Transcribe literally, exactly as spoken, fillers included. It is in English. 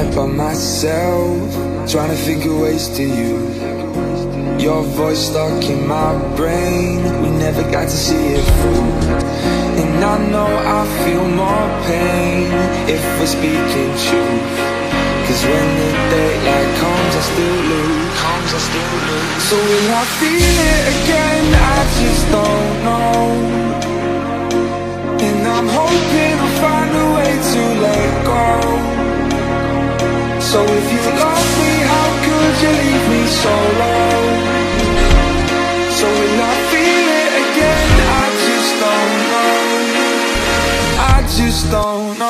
night by myself, trying to figure ways to you. Your voice stuck in my brain, we never got to see it through. And I know I feel more pain if we're speaking truth. Cause when the daylight comes I still lose, comes I still lose. So will I feel it again? I just don't know. And I'm hoping I'll find a way to let go. So if you love me, how could you leave me so low? So will I feel it again? I just don't know. I just don't know.